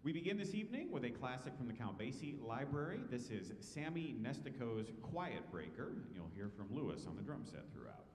We begin this evening with a classic from the Count Basie Library. This is Sammy Nestico's Quiet Breaker, and you'll hear from Lewis on the drum set throughout.